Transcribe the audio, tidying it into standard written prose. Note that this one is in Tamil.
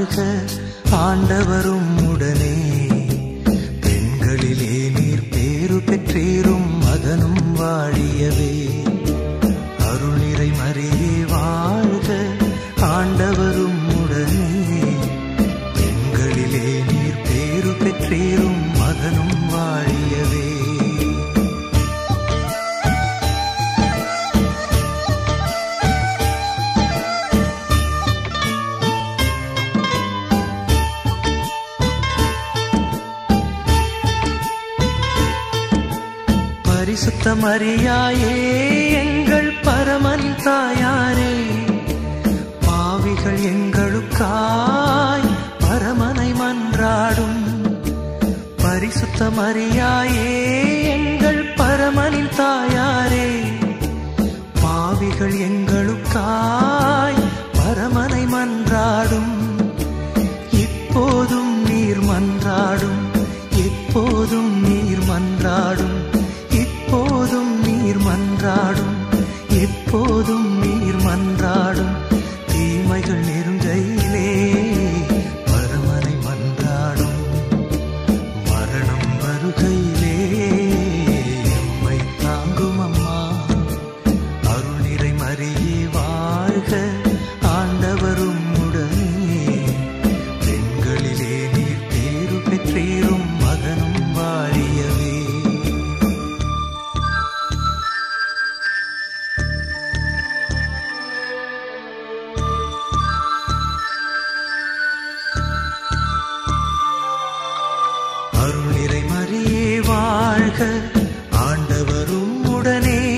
வாழ்க ஆண்டவரும் உடனே. பெண்களிலே நீர் பேறு பெற்றீரும் மகனும் வாழியவே. அருள் நிறை மரியே வாழ்க ஆண்டவரும் உடனே. பெண்களிலே நீர் பேறு பெற்றீரும் மகனும் வாழியவே. பரிசுத்த மரியாயே எங்கள் பரமனின் தாயாரே, பாவிகள் எங்களுக்காய் பரமனை மன்றாடும். பரிசுத்த மரியாயே எங்கள் பரமனின் தாயாரே, பாவிகள் எங்களுக்காய் பரமனை மன்றாடும். இப்போதும் நீர் மன்றாடும், எப்போதும் நீர் மன்றாடும். எப்போதும் நீர் மன்றாடும், எப்போதும் நீர் மன்றாடும். தீமைகள் நெருங்கையிலே பரமனை மன்றாடும். மரணம் வருகையிலே எம்மை தாங்கும் அம்மா. அருள் நிறை மரியே வாழ்க ஆண்டவரும் உடனே. பெண்களிலே நீர் பேறு பெற்றீரும் மகனும் வாழியவே. அருள் நிறை மரியே வாழ்க ஆண்டவரும் உடனே.